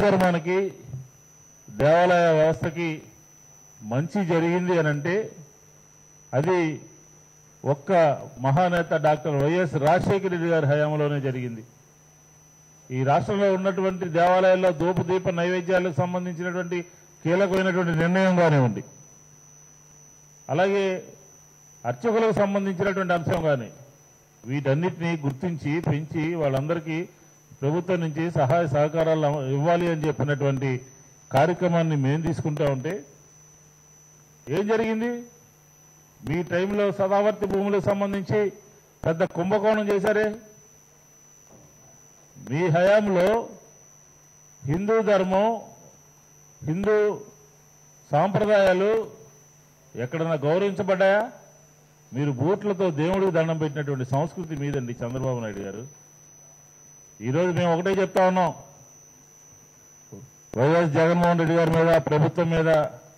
ధర్మానికి దేవాలయ వ్యవస్థకి మంచి జరిగింది అనంటే అది ఒక్క మహానేత డాక్టర్ వైఎస్ రాజశేఖర రెడ్డి గారి హయాంలోనే జరిగింది. ఈ రాష్ట్రంలో ఉన్నటువంటి దేవాలయాల్లో ధూపదీప నైవేద్యాలకు సంబంధించినటువంటి కీలకమైనటువంటి నిర్ణయం కానివ్వండి, అలాగే అర్చకులకు సంబంధించినటువంటి అంశం కానీ, వీటన్నిటినీ గుర్తించి పెంచి వాళ్ళందరికీ ప్రభుత్వం నుంచి సహాయ సహకారాలు ఇవ్వాలి అని చెప్పినటువంటి కార్యక్రమాన్ని మేము తీసుకుంటా ఉంటే ఏం జరిగింది? మీ టైంలో సదావర్తి భూములకు సంబంధించి పెద్ద కుంభకోణం చేశారే. మీ హయాంలో హిందూ ధర్మం, హిందూ సాంప్రదాయాలు ఎక్కడన్నా గౌరవించబడ్డాయా? మీరు బూట్లతో దేవుడికి దండం పెట్టినటువంటి సంస్కృతి మీదండి చంద్రబాబు నాయుడు గారు. ఈరోజు మేము ఒకటే చెప్తా ఉన్నాం, వైఎస్ జగన్మోహన్ రెడ్డి గారి మీద, ప్రభుత్వం మీద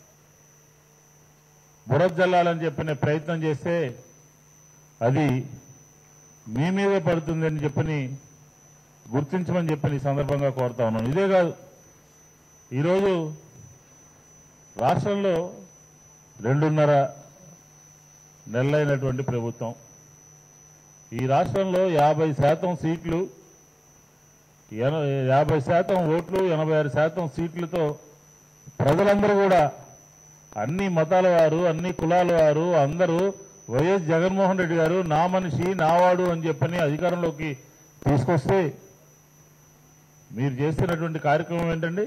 బురద జల్లాలని చెప్పిన ప్రయత్నం చేస్తే అది మీ మీదే పడుతుందని చెప్పని గుర్తించమని చెప్పని ఈ సందర్భంగా కోరుతా ఉన్నాను. ఇదే కాదు, ఈరోజు రాష్ట్రంలో 2.5 నెలలైనటువంటి ప్రభుత్వం, ఈ రాష్ట్రంలో 50% సీట్లు, 50% ఓట్లు, 86% సీట్లతో ప్రజలందరూ కూడా అన్ని మతాల వారు, అన్ని కులాల వారు అందరూ వైఎస్ జగన్మోహన్ రెడ్డి గారు నా మనిషి, నావాడు అని చెప్పని అధికారంలోకి తీసుకొస్తే మీరు చేస్తున్నటువంటి కార్యక్రమం ఏంటండి?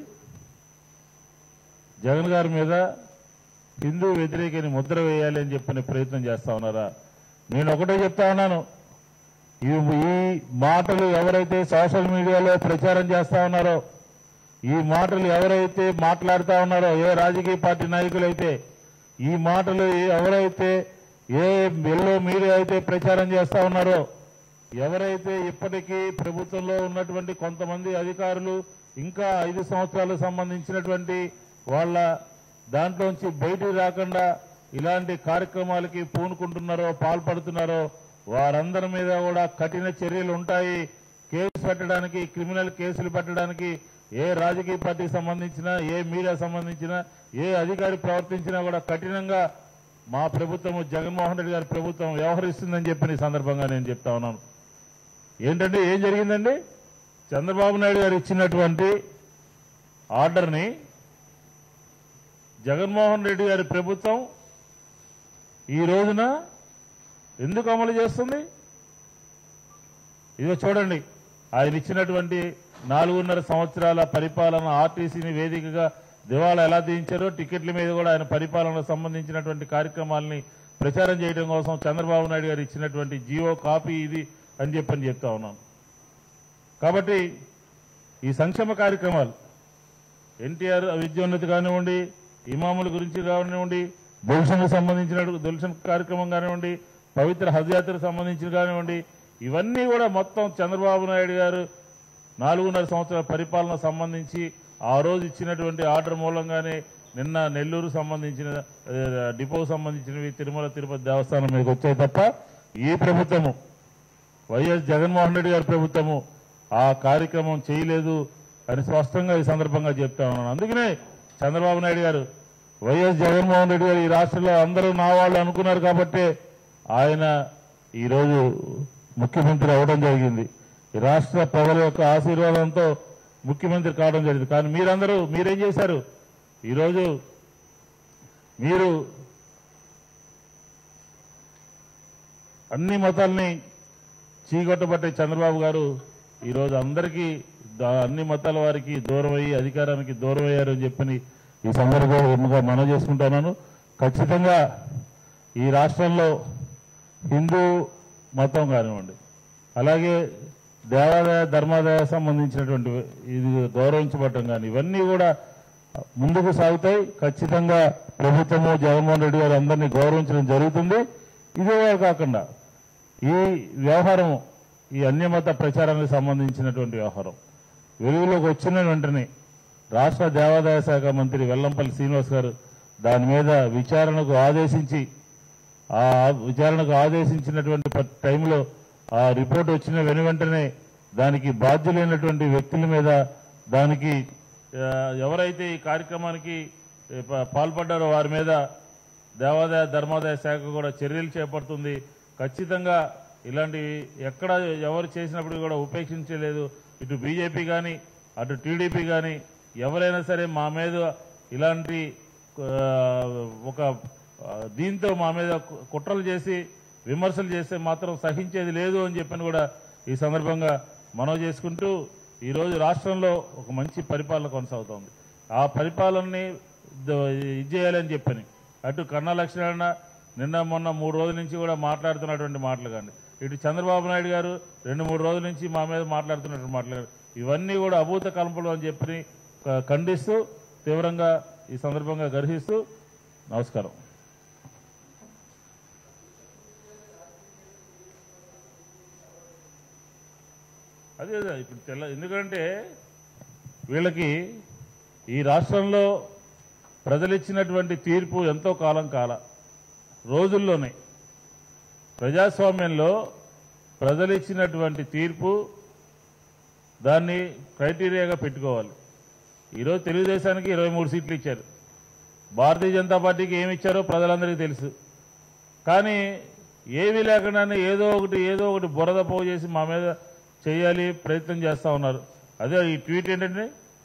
జగన్ గారి మీద హిందూ వ్యతిరేకని ముద్ర వేయాలి అని చెప్పని ప్రయత్నం చేస్తా ఉన్నారా? నేను ఒకటే చెప్తా ఉన్నాను, ఈ మాటలు ఎవరైతే సోషల్ మీడియాలో ప్రచారం చేస్తా ఉన్నారో, ఈ మాటలు ఎవరైతే మాట్లాడుతూ ఉన్నారో, ఏ రాజకీయ పార్టీ నాయకులైతే ఈ మాటలు ఎవరైతే ఏ ఎల్లో మీడియా అయితే ప్రచారం చేస్తా ఉన్నారో, ఎవరైతే ఇప్పటికీ ప్రభుత్వంలో ఉన్నటువంటి కొంతమంది అధికారులు ఇంకా 5 సంవత్సరాలకు సంబంధించినటువంటి వాళ్ళ దాంట్లోంచి బయటికి రాకుండా ఇలాంటి కార్యక్రమాలకి పూనుకుంటున్నారో, పాల్పడుతున్నారో వారందరి మీద కూడా కఠిన చర్యలు ఉంటాయి. కేసు పెట్టడానికి, క్రిమినల్ కేసులు పెట్టడానికి ఏ రాజకీయ పార్టీకి సంబంధించినా, ఏ మీడియా సంబంధించినా, ఏ అధికారి ప్రవర్తించినా కూడా కఠినంగా మా ప్రభుత్వం, జగన్మోహన్ రెడ్డి గారి ప్రభుత్వం వ్యవహరిస్తుందని చెప్పిన ఈ సందర్భంగా నేను చెప్తా ఉన్నాను. ఏంటంటే ఏం జరిగిందండి? చంద్రబాబు నాయుడు గారు ఇచ్చినటువంటి ఆర్డర్ని జగన్మోహన్ రెడ్డి గారి ప్రభుత్వం ఈ రోజున ఎందుకు అమలు చేస్తుంది? ఇదిగో చూడండి, ఆయన ఇచ్చినటువంటి 4.5 సంవత్సరాల పరిపాలన, ఆర్టీసీని వేదికగా దివాళా ఎలా దించారో, టికెట్ల మీద కూడా ఆయన పరిపాలనకు సంబంధించినటువంటి కార్యక్రమాలని ప్రచారం చేయడం కోసం చంద్రబాబు నాయుడు గారు ఇచ్చినటువంటి జీవో కాపీ ఇది అని చెప్పని చెప్తా ఉన్నాను. కాబట్టి ఈ సంక్షేమ కార్యక్రమాలు, ఎన్టీఆర్ విద్యోన్నతి కానివ్వండి, ఇమాముల గురించి కానివ్వండి, దొల్షన్కు సంబంధించిన దొల్షన్ కార్యక్రమం కానివ్వండి, పవిత్ర హజ్ యాత్రకు సంబంధించిన కానివ్వండి, ఇవన్నీ కూడా మొత్తం చంద్రబాబు నాయుడు గారు 4.5 సంవత్సరాల పరిపాలన సంబంధించి ఆ రోజు ఇచ్చినటువంటి ఆర్డర్ మూలంగానే నిన్న నెల్లూరు సంబంధించిన డిపోకు సంబంధించినవి తిరుమల తిరుపతి దేవస్థానం మీదకి వచ్చాయి తప్ప ఈ ప్రభుత్వము, వైఎస్ జగన్మోహన్ రెడ్డి గారి ప్రభుత్వము ఆ కార్యక్రమం చేయలేదు అని స్పష్టంగా ఈ సందర్భంగా చెప్తా ఉన్నాను. అందుకనే చంద్రబాబు నాయుడు గారు, వైఎస్ జగన్మోహన్ రెడ్డి గారు ఈ రాష్ట్రంలో అందరూ నా వాళ్ళు అనుకున్నారు కాబట్టే ఆయన ఈరోజు ముఖ్యమంత్రి అవడం జరిగింది. ఈ రాష్ట్ర ప్రజల యొక్క ఆశీర్వాదంతో ముఖ్యమంత్రి కావడం జరిగింది. కానీ మీరేం చేశారు? ఈరోజు మీరు అన్ని మతాల్ని చీకొట్టబట్టే చంద్రబాబు గారు ఈరోజు అందరికీ, అన్ని మతాల వారికి దూరం అయ్యి అధికారానికి దూరం అయ్యారు అని చెప్పని ఈ సందర్భంగా మనం చేసుకుంటున్నాను. ఖచ్చితంగా ఈ రాష్ట్రంలో హిందూ మతం కానివ్వండి, అలాగే దేవాదాయ ధర్మాదాయ సంబంధించినటువంటి ఇది గౌరవించబడటం కానీ ఇవన్నీ కూడా ముందుకు సాగుతాయి. ఖచ్చితంగా ప్రభుత్వము, జగన్మోహన్ రెడ్డి గారు అందరినీ గౌరవించడం జరుగుతుంది. ఇదే కాకుండా ఈ వ్యవహారం, ఈ అన్యమత ప్రచారానికి సంబంధించినటువంటి వ్యవహారం వెలుగులోకి వచ్చిన వెంటనే రాష్ట్ర దేవాదాయ శాఖ మంత్రి వెల్లంపల్లి శ్రీనివాస్ గారు దాని మీద విచారణకు ఆదేశించినటువంటి టైంలో ఆ రిపోర్ట్ వచ్చిన వెనువెంటనే దానికి బాధ్యులైనటువంటి వ్యక్తుల మీద దానికి ఎవరైతే ఈ కార్యక్రమానికి పాల్పడ్డారో వారి మీద దేవాదాయ ధర్మాదాయ శాఖ కూడా చర్యలు చేపడుతుంది. ఖచ్చితంగా ఇలాంటివి ఎక్కడ ఎవరు చేసినప్పుడు కూడా ఉపేక్షించలేదు. ఇటు బీజేపీ కానీ అటు టీడీపీ కానీ ఎవరైనా సరే మా మీద ఇలాంటి ఒక దీంతో మా మీద కుట్రలు చేసి విమర్శలు చేస్తే మాత్రం సహించేది లేదు అని చెప్పని కూడా ఈ సందర్భంగా మనవి చేసుకుంటూ ఈరోజు రాష్ట్రంలో ఒక మంచి పరిపాలన కొనసాగుతోంది. ఆ పరిపాలనని ఇది చేయాలని చెప్పని అటు కన్నా లక్ష్మణ నిన్న మొన్న 3 రోజుల నుంచి కూడా మాట్లాడుతున్నటువంటి మాటలు కానీ ఇటు చంద్రబాబు నాయుడు గారు 2-3 రోజుల నుంచి మా మీద మాట్లాడుతున్నటువంటి మాటలు కానీ ఇవన్నీ కూడా అభూత కల్పనలు అని చెప్పి ఖండిస్తూ తీవ్రంగా ఈ సందర్భంగా గర్హిస్తూ నమస్కారం. అదే ఇప్పుడు ఎందుకంటే వీళ్ళకి ఈ రాష్ట్రంలో ప్రజలిచ్చినటువంటి తీర్పు ఎంతో కాలం రోజుల్లోనే ప్రజాస్వామ్యంలో ప్రజలిచ్చినటువంటి తీర్పు దాన్ని క్రైటీరియాగా పెట్టుకోవాలి. ఈరోజు తెలుగుదేశానికి 23 సీట్లు ఇచ్చారు. భారతీయ జనతా పార్టీకి ఏమి ఇచ్చారో ప్రజలందరికీ తెలుసు. కానీ ఏమీ లేకుండానే ఏదో ఒకటి బురద పోగు చేసి మా మీద చేయాలి ప్రయత్నం చేస్తూ ఉన్నారు. అదే ఈ ట్వీట్ ఏంటంటే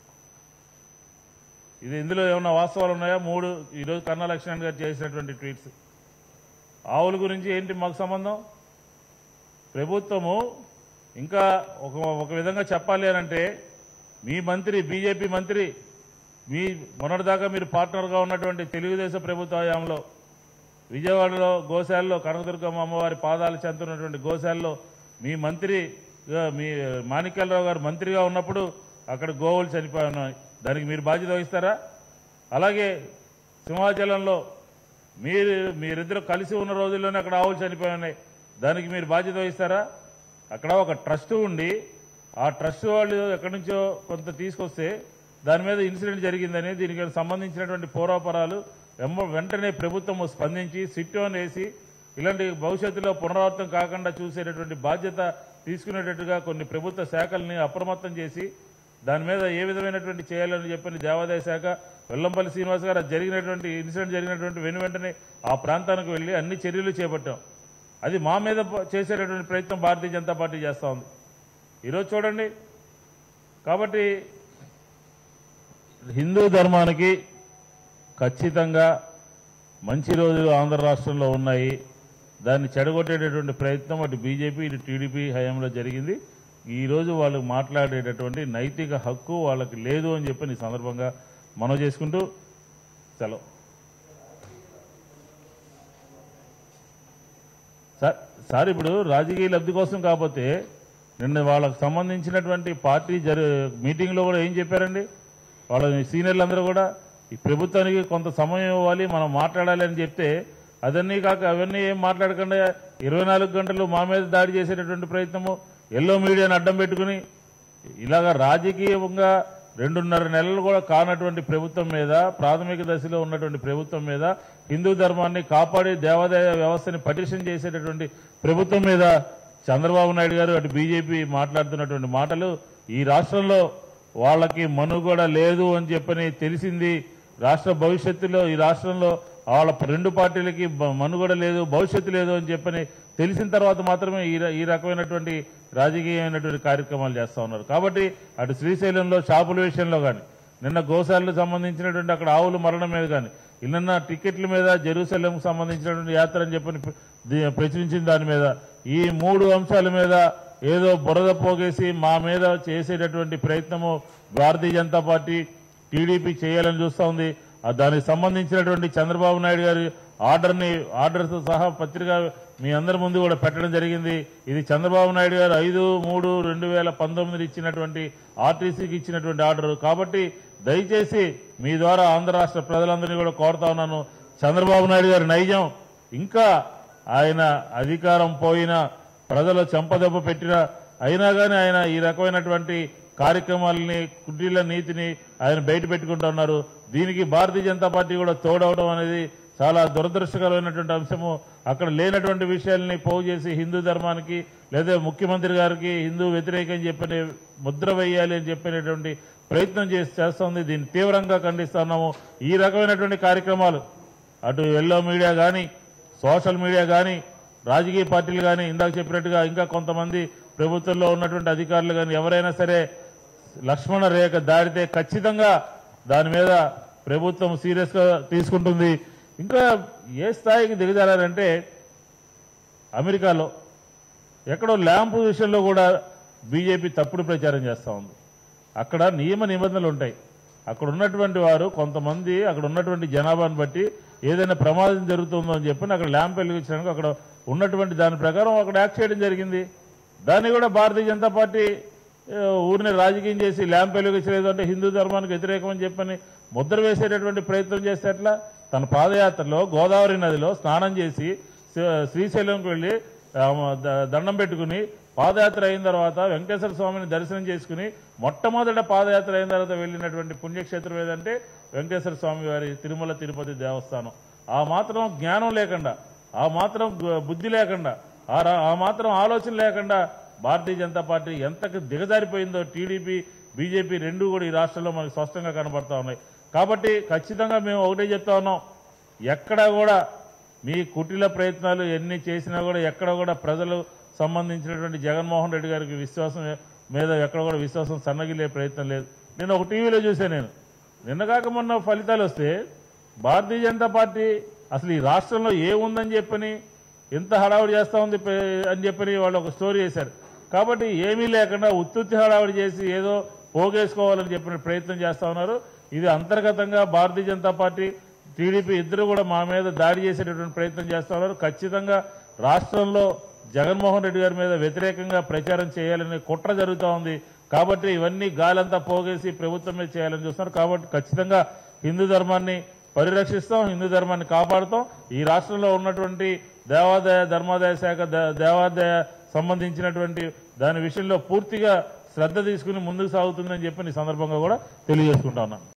ఇది ఇందులో ఏమన్నా వాస్తవాలు ఉన్నాయా? 3 ఈరోజు కన్నా లక్ష్మణ్ గారు చేసినటువంటి ట్వీట్స్ ఆవుల గురించి ఏంటి మాకు సంబంధం? ప్రభుత్వము ఇంకా ఒక విధంగా చెప్పాలి అనంటే మీ మంత్రి బీజేపీ మంత్రి మీ మొన్నటిదాకా మీరు పార్ట్నర్గా ఉన్నటువంటి తెలుగుదేశం ప్రభుత్వ హయాంలో విజయవాడలో గోశాలలో కనకదుర్గమ్మ అమ్మవారి పాదాలు చెందుతున్నటువంటి గోశాలలో మీ మంత్రి మీ మాణిక్యాలరావు గారు మంత్రిగా ఉన్నప్పుడు అక్కడ గోవులు చనిపోయి ఉన్నాయి. దానికి మీరు బాధ్యత వహిస్తారా? అలాగే సింహాచలంలో మీరిద్దరు కలిసి ఉన్న రోజుల్లోనే అక్కడ ఆవులు చనిపోయి ఉన్నాయి. దానికి మీరు బాధ్యత వహిస్తారా? అక్కడ ఒక ట్రస్ట్ ఉండి ఆ ట్రస్ట్ వాళ్ళు ఎక్కడి నుంచో కొంత తీసుకొస్తే దాని మీద ఇన్సిడెంట్ జరిగిందని దీనికి సంబంధించినటువంటి పూర్వాపరాలు వెంటనే ప్రభుత్వం స్పందించి సిట్టోన్ వేసి ఇలాంటి భవిష్యత్తులో పునరావృతం కాకుండా చూసేటటువంటి బాధ్యత తీసుకునేటట్టుగా కొన్ని ప్రభుత్వ శాఖల్ని అప్రమత్తం చేసి దాని మీద ఏ విధమైనటువంటి చేయాలని చెప్పని దేవాదాయ శాఖ వెల్లంపల్లి శ్రీనివాస్ గారు జరిగినటువంటి ఇన్సిడెంట్ జరిగినటువంటి వెంటనే ఆ ప్రాంతానికి వెళ్ళి అన్ని చర్యలు చేపట్టాం. అది మా మీద చేసేటటువంటి ప్రయత్నం భారతీయ జనతా పార్టీ చేస్తూ ఉంది. ఈరోజు చూడండి. కాబట్టి హిందూ ధర్మానికి ఖచ్చితంగా మంచి రోజులు ఆంధ్ర రాష్ట్రంలో ఉన్నాయి. దాన్ని చెడగొట్టేటటువంటి ప్రయత్నం అటు బీజేపీ ఇటు టీడీపీ హయాంలో జరిగింది. ఈరోజు వాళ్ళు మాట్లాడేటటువంటి నైతిక హక్కు వాళ్ళకి లేదు అని చెప్పి ఈ సందర్భంగా మనవి చేసుకుంటూ సెలవు. సార్ ఇప్పుడు రాజకీయ లబ్ధి కోసం కాకపోతే నిన్న వాళ్ళకు సంబంధించినటువంటి పార్టీ మీటింగ్లో కూడా ఏం చెప్పారండి? వాళ్ళ సీనియర్లందరూ కూడా ఈ ప్రభుత్వానికి కొంత సమయం ఇవ్వాలి, మనం మాట్లాడాలి అని చెప్తే అదన్నీ కాక అవన్నీ ఏం మాట్లాడకుండా 24 గంటలు మా మీద దాడి చేసేటటువంటి ప్రయత్నము ఎల్లో మీడియాను అడ్డం పెట్టుకుని ఇలాగా రాజకీయంగా 2.5 నెలలు కూడా కానటువంటి ప్రభుత్వం మీద ప్రాథమిక దశలో ఉన్నటువంటి ప్రభుత్వం మీద హిందూ ధర్మాన్ని కాపాడే దేవాదాయ వ్యవస్థని పటిషన్ చేసేటటువంటి ప్రభుత్వం మీద చంద్రబాబు నాయుడు గారు అటు బీజేపీ మాట్లాడుతున్నటువంటి మాటలు ఈ రాష్ట్రంలో వాళ్ళకి మనుగడ లేదు అని చెప్పని తెలిసింది. రాష్ట్ర భవిష్యత్తులో ఈ రాష్ట్రంలో వాళ్ళ 2 పార్టీలకి మనుగడ లేదు, భవిష్యత్తు లేదు అని చెప్పని తెలిసిన తర్వాత మాత్రమే ఈ రకమైనటువంటి రాజకీయమైనటువంటి కార్యక్రమాలు చేస్తూ ఉన్నారు. కాబట్టి అటు శ్రీశైలంలో షాపుల విషయంలో కానీ నిన్న గోశాలకు సంబంధించినటువంటి అక్కడ ఆవుల మరణం మీద కానీ నిన్న టికెట్ల మీద జెరూసలేంకు సంబంధించినటువంటి యాత్ర అని చెప్పని ప్రచురించిన దాని మీద ఈ 3 అంశాల మీద ఏదో బురద పోగేసి మా మీద చేసేటటువంటి ప్రయత్నము భారతీయ జనతా పార్టీ టీడీపీ చేయాలని చూస్తూ ఉంది. దానికి సంబంధించినటువంటి చంద్రబాబు నాయుడు గారి ఆర్డర్తో సహా పత్రిక మీ అందరి ముందు కూడా పెట్టడం జరిగింది. ఇది చంద్రబాబు నాయుడు గారు 5/3/2019 ఇచ్చినటువంటి ఆర్టీసీకి ఇచ్చినటువంటి ఆర్డర్. కాబట్టి దయచేసి మీ ద్వారా ఆంధ్ర రాష్ట్ర ప్రజలందరినీ కూడా కోరుతా ఉన్నాను, చంద్రబాబు నాయుడు గారి నైజం ఇంకా ఆయన అధికారం పోయినా ప్రజల చెంపదెబ్బ పెట్టినా అయినా కానీ ఆయన ఈ రకమైనటువంటి కార్యక్రమాలని కుటీల నీతిని ఆయన బయట పెట్టుకుంటూ ఉన్నారు. దీనికి భారతీయ జనతా పార్టీ కూడా తోడవడం అనేది చాలా దురదృష్టకరమైనటువంటి అంశము. అక్కడ లేనటువంటి విషయాల్ని పోగు చేసి హిందూ ధర్మానికి లేదా ముఖ్యమంత్రి గారికి హిందూ వ్యతిరేకం చెప్పని ముద్ర వేయాలి అని చెప్పినటువంటి ప్రయత్నం చేస్తోంది. దీన్ని తీవ్రంగా ఖండిస్తున్నాము. ఈ రకమైనటువంటి కార్యక్రమాలు అటు ఎల్లో మీడియా కానీ, సోషల్ మీడియా కానీ, రాజకీయ పార్టీలు కానీ, ఇందాక చెప్పినట్టుగా ఇంకా కొంతమంది ప్రభుత్వంలో ఉన్నటువంటి అధికారులు కానీ ఎవరైనా సరే లక్ష్మణ రేఖ దాడితే ఖచ్చితంగా దాని మీద ప్రభుత్వం సీరియస్గా తీసుకుంటుంది. ఇంకా ఏ స్థాయికి దిగజారంటే అమెరికాలో ఎక్కడో ల్యాంప్ విషయంలో కూడా బీజేపీ తప్పుడు ప్రచారం చేస్తూ ఉంది. అక్కడ నియమ నిబంధనలు ఉంటాయి. అక్కడ ఉన్నటువంటి వారు కొంతమంది అక్కడ ఉన్నటువంటి జనాభాను బట్టి ఏదైనా ప్రమాదం జరుగుతుందో అని చెప్పి అక్కడ ల్యాంప్ వెలిగించడానికి అక్కడ ఉన్నటువంటి దాని ప్రకారం అక్కడ యాక్ట్ చేయడం జరిగింది. దాన్ని కూడా భారతీయ జనతా పార్టీ ఊరిని రాజకీయం చేసి ల్యాంప్ వెలిగించలేదు అంటే హిందూ ధర్మానికి వ్యతిరేకమని చెప్పని ముద్ర వేసేటటువంటి ప్రయత్నం చేస్తే ఎట్లా? తన పాదయాత్రలో గోదావరి నదిలో స్నానం చేసి శ్రీశైలంకి వెళ్ళి దండం పెట్టుకుని పాదయాత్ర అయిన తర్వాత వెంకటేశ్వర స్వామిని దర్శనం చేసుకుని మొట్టమొదట పాదయాత్ర అయిన తర్వాత వెళ్ళినటువంటి పుణ్యక్షేత్రం ఏదంటే వెంకటేశ్వర స్వామి వారి తిరుమల తిరుపతి దేవస్థానం. ఆ మాత్రం జ్ఞానం లేకుండా, ఆ మాత్రం బుద్ధి లేకుండా, ఆ మాత్రం ఆలోచన లేకుండా భారతీయ జనతా పార్టీ ఎంతకు దిగజారిపోయిందో టీడీపీ బీజేపీ రెండూ కూడా ఈ రాష్ట్రంలో మనకు స్పష్టంగా కనబడతా ఉన్నాయి. కాబట్టి ఖచ్చితంగా మేము ఒకటే చెప్తా ఉన్నాం, ఎక్కడా కూడా మీ కుటిల ప్రయత్నాలు ఎన్ని చేసినా కూడా ఎక్కడ కూడా ప్రజలు సంబంధించినటువంటి జగన్మోహన్ రెడ్డి గారికి విశ్వాసం మీద ఎక్కడ కూడా విశ్వాసం సన్నగిలే ప్రయత్నం లేదు. నేను ఒక టీవీలో చూశాను, నిన్నగాక మొన్న ఫలితాలు వస్తే భారతీయ జనతా పార్టీ అసలు ఈ రాష్ట్రంలో ఏముందని చెప్పని ఎంత హడావుడి చేస్తూ ఉంది అని చెప్పని వాళ్ళు ఒక స్టోరీ చేశారు. కాబట్టి ఏమీ లేకుండా ఉత్తుత్తి హడావుడి చేసి ఏదో పోగేసుకోవాలని చెప్పిన ప్రయత్నం చేస్తూ ఉన్నారు. ఇది అంతర్గతంగా భారతీయ జనతా పార్టీ టీడీపీ ఇద్దరు కూడా మా మీద దాడి చేసేటటువంటి ప్రయత్నం చేస్తూ ఉన్నారు. ఖచ్చితంగా రాష్ట్రంలో జగన్మోహన్ రెడ్డి గారి మీద వ్యతిరేకంగా ప్రచారం చేయాలని కుట్ర జరుగుతూ ఉంది. కాబట్టి ఇవన్నీ గాలంతా పోగేసి ప్రభుత్వం మీద చేయాలని చూస్తున్నారు. కాబట్టి ఖచ్చితంగా హిందూ ధర్మాన్ని పరిరక్షిస్తాం, హిందూ ధర్మాన్ని కాపాడుతాం. ఈ రాష్ట్రంలో ఉన్నటువంటి దేవాదాయ ధర్మాదాయ శాఖ దేవాదాయ సంబంధించినటువంటి దాని విషయంలో పూర్తిగా శ్రద్ధ తీసుకుని ముందుకు సాగుతుందని చెప్పి ఈ సందర్భంగా కూడా తెలియజేసుకుంటా ఉన్నాను.